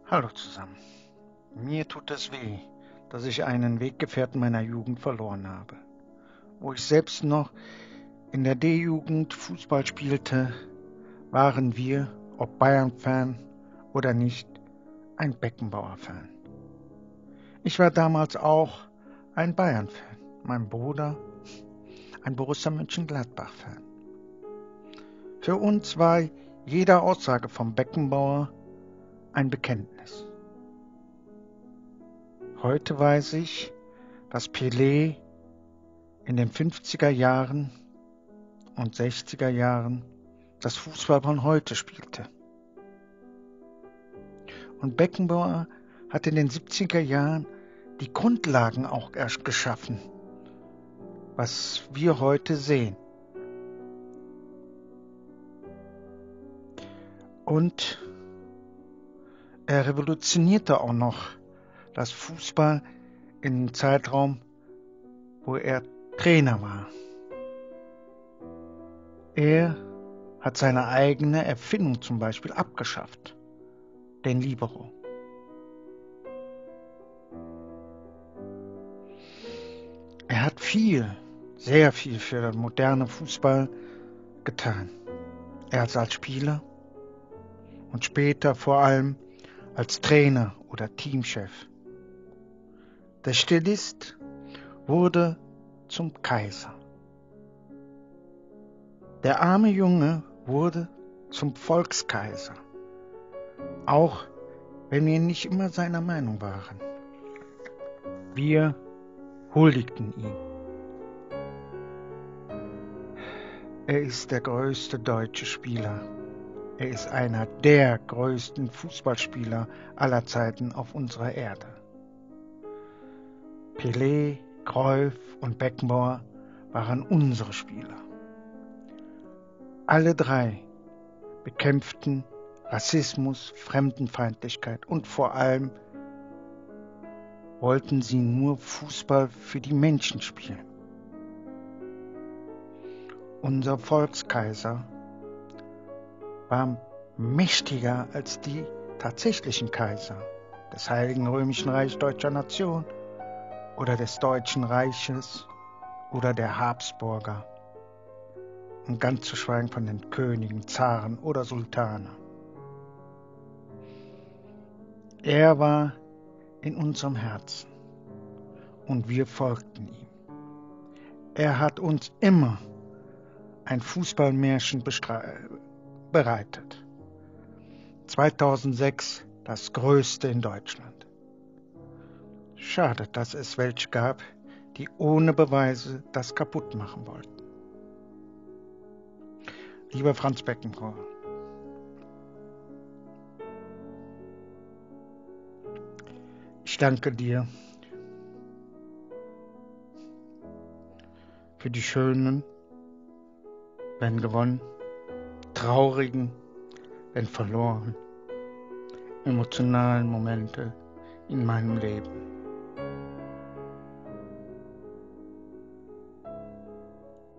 Hallo zusammen. Mir tut es weh, dass ich einen Weggefährten meiner Jugend verloren habe. Wo ich selbst noch in der D-Jugend Fußball spielte, waren wir, ob Bayern-Fan oder nicht, ein Beckenbauer-Fan. Ich war damals auch ein Bayern-Fan, mein Bruder ein Borussia Mönchengladbach-Fan. Für uns war jede Aussage vom Beckenbauer ein Bekenntnis. Heute weiß ich, dass Pelé in den 50er Jahren und 60er Jahren das Fußball von heute spielte. Und Beckenbauer hat in den 70er Jahren die Grundlagen auch erst geschaffen, was wir heute sehen. Und er revolutionierte auch noch das Fußball im Zeitraum, wo er Trainer war. Er hat seine eigene Erfindung zum Beispiel abgeschafft, den Libero. Er hat sehr viel für den modernen Fußball getan. Erst als Spieler und später vor allem als Trainer oder Teamchef. Der Stilist wurde zum Kaiser. Der arme Junge wurde zum Volkskaiser, auch wenn wir nicht immer seiner Meinung waren. Wir huldigten ihm. Er ist der größte deutsche Spieler. Er ist einer der größten Fußballspieler aller Zeiten auf unserer Erde. Pelé, Cruyff und Beckenbauer waren unsere Spieler. Alle drei bekämpften Rassismus, Fremdenfeindlichkeit und vor allem wollten sie nur Fußball für die Menschen spielen. Unser Volkskaiser war mächtiger als die tatsächlichen Kaiser des Heiligen Römischen Reichs Deutscher Nation oder des Deutschen Reiches oder der Habsburger. Und ganz zu schweigen von den Königen, Zaren oder Sultanen. Er war in unserem Herzen und wir folgten ihm. Er hat uns immer ein Fußballmärchen bereitet. 2006 das größte in Deutschland. Schade, dass es welche gab, die ohne Beweise das kaputt machen wollten. Lieber Franz Beckenbauer, ich danke dir für die schönen, wenn gewonnen, traurigen, wenn verloren, emotionalen Momente in meinem Leben.